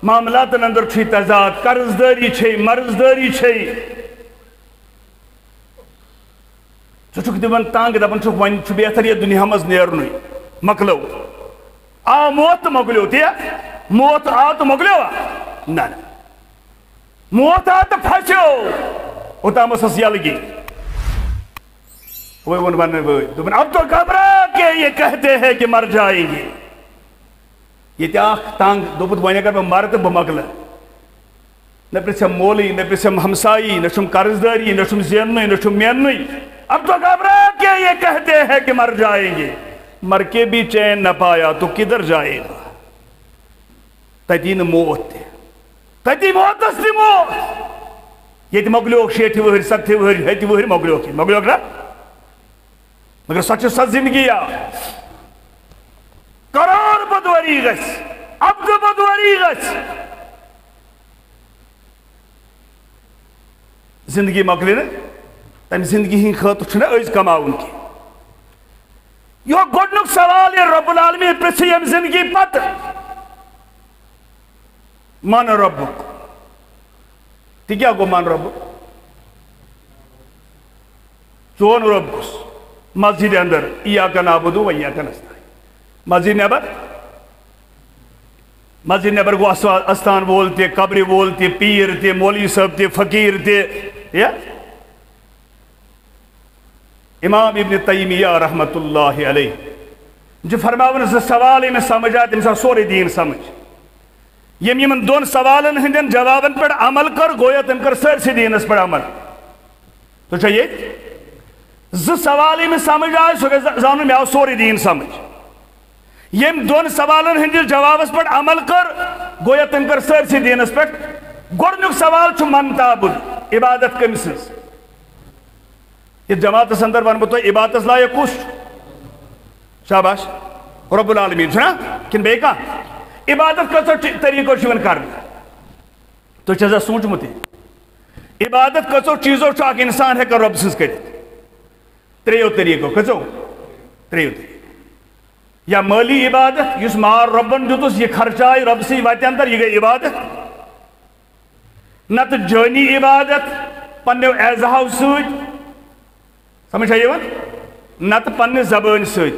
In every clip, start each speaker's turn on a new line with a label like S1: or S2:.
S1: معاملات اندر چھ تضاد قرض داری چھ مرض داری چھ ٹھیک دان تنگ دپان ون بہتر یہ دنیا مز نیرن مکلو آ موت تو مکلیو تی موت آ تو مکلیو نا موت آ تو پھسو اوتام اس یلگی وہ ون اب تو گھبرا کہ یہ کہتے ہیں کہ مر جائیں گے یہ تنگ دوپت ون اگر بہ مر تو بہ مکل نہ پرچھم مولی نہ پرچھم ہمسائی نہ چھم قرض داری نہ چھم زینن نہ چھم مینن اب تو گھبرا کہ یہ کہتے ہیں کہ مر جائیں گے مر کے بھی چین نہ پایا تو کدھر جائے گا تتی موت تتی موت موت یہ مکلیو 60 وہر 70 وہر 70 وہر مکلیو نا مگر سچ سچ زندگی کروڑ بدوری گس عبد بدوری گس زندگی مکلی نا تم زندگی ہند خاطر چھنا از کماؤن کی یہ گۄڈنیُک سوال یہ رب العالمین پرژھِ یم زندگی پتہ من ربک تہ کیا گو من ربک چون رب کس مسجد اندر ایاک نعبد و ایاک نستعین مسجد نیبر گو استان وول تہ قبر وول تہ پیر تہ مولوی صاحب تہ فقیر تہ امام ابن تیمیہ رحمت اللہ علیہ جو فرماون سے سوال میں سمجھ آئے تم سورے دین سمجھ یم دون سوالن ہندین جوابن پر عمل کر گویا تم کر سرسی دینس پر عمل تو چاہیے سوال میں سمجھ آئے سو زانو میں آو سورے دین سمجھ یم دون سوالن ہندین جوابس پر عمل کر گویا تم کر سرسی دینس پر گوڑنک سوال چھو من تعبد عبادت کمسز یہ جماعت اندر ون بہ عبادت لائق کس شاباش رب العالمین چھنا کن بیٚیہِ کانٛہہ عبادت کتو طریقو چھِ یِوان کرنہٕ تُہۍ چھا سوٗنٛچمُت عبادت کتو چیٖزو چھُ اکھ انسان ہٮ۪کان رۄبہٕ سٕنٛز کٔرِتھ ترٛیٚیو طریقو کٔژو ترٛیٚیو طریقو یا مٲلی عبادت یُس مال رۄبن دیُتُس یہِ خرچاے رۄبہٕ سٕنٛدِ وتہِ اندر یہِ گٔے عبادت نتہٕ جٲنی عبادت پننیو اعضاہو سۭتۍ سمجھ آئی نت پنہ زبان ست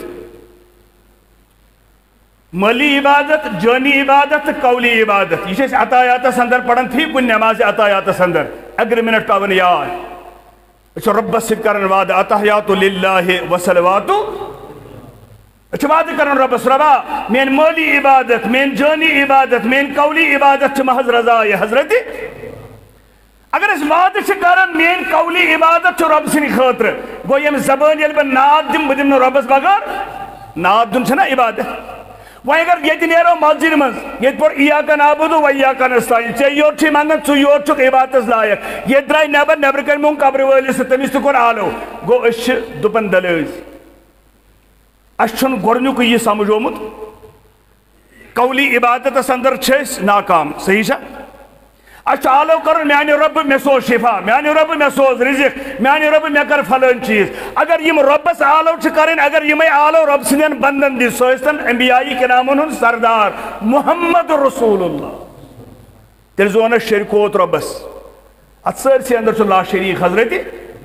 S1: مالی عبادت جانی عبادت قولی عبادت یہ عطایات اندر پڑھن فی کن نماز عطایات اندر اگر منٹ پاون یاد ربس ست کرن وعد اتحیات للہ وصلوات وعد کرن ربس ربا مین مالی عبادت مین جانی عبادت مین قولی عبادت محض رضا حضرت اگر اس وعدہ کرن مین قولی عبادت رب سن خاطر گو یم زبان یل بہ ناد دم بہ دم ربس بغیر ناد دم چھنا عبادت وۄنۍ اگر ییٚتہِ نیرو مسجد منٛز ییٚتہِ پوٚر ایاک نعبد و ایاک نستعین ژےٚ یوت چھُے منٛگان ژٕ یوت چھُکھ عبادتس لایق ییٚتہِ درٛاے نٮ۪بر کَنۍ موٚنگ قبرِ وٲلِس تہٕ تٔمِس تہِ کوٚر آلو گوٚو أسۍ چھِ دُپن دلٲزۍ اَسہِ چھُنہٕ گۄڈنیُکُے یہِ سمجھومُت قولی عبادتس اندر چھِ أسۍ ناکام صحیح چھا اچھا آلو کرن میانی رب میں سوز شفا میانی رب میں سوز رزق میانی رب میں کر فلان چیز اگر یم ربس آلو کرن اگر یمیں آلو رب سنین بندن دی سوستن انبیائی کرامن سردار محمد رسول اللہ تیل زونہ شرکوت ربس اتسر سی اندر چو لا شریک حضرت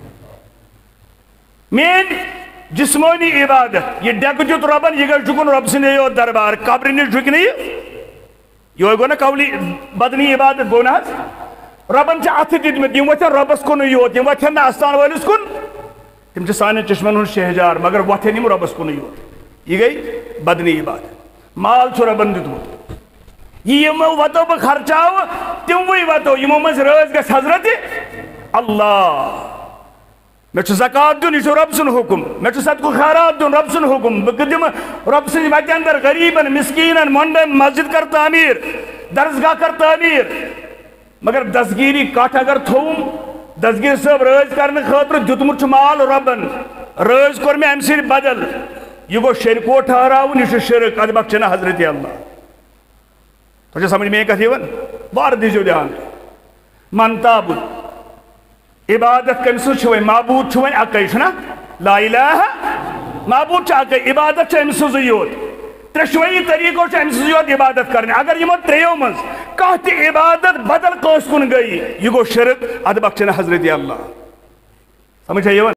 S1: مین جسمانی عبادت یہ ڈیک جت ربن یہ گل جکن رب سنے یو دربار قبر نے جکنے یہ گو نا قولی بدنی عبادت گو نا ربن چھ اتھ دتمت یم وتھن ربس کن یوت یم وتھن نا استان وٲلِس کن تم چھ سانین چشمن ہن شہجار مگر وتھن یم ربس کن یوت یہ گئی بدنی عبادت مال چھ ربن دتمت یمو وتو بہ خرچاو تموے وتو یمو مز رٲژ گژھِ حضرت اللہ میں چھ زکات دین یہ رب سن حکم میں چھ صدقہ خیرات دین رب سن حکم بہ دم رب سن وتہ اندر غریبن مسکینن منڈن مسجد کر تعمیر درسگاہ کر تعمیر مگر دستگیری کٹ اگر تھوم دستگیر صاحب رٲژ کرنے خاطر دیتمت چھ مال ربن رٲژ کور میں ام سۭتۍ بدل یہ گو شرکو ٹھہراون یہ شرک اد بخشنا حضرت اللہ تو سمجھ میں کتھ یوان بار دیجو دھیان من تعبد عبادت کم سو چھوئے معبود چھوئے اکئی چھنا لا الہ معبود چھا اکئی عبادت چھا امسو زیوت त्रेशवई तरीको अमोत इबादत करने अगर यमो त्रेयो मज कह इबादत बदल कस कुन गई यह गो शिरक अद बख्शन हजरत अल्लाह समझ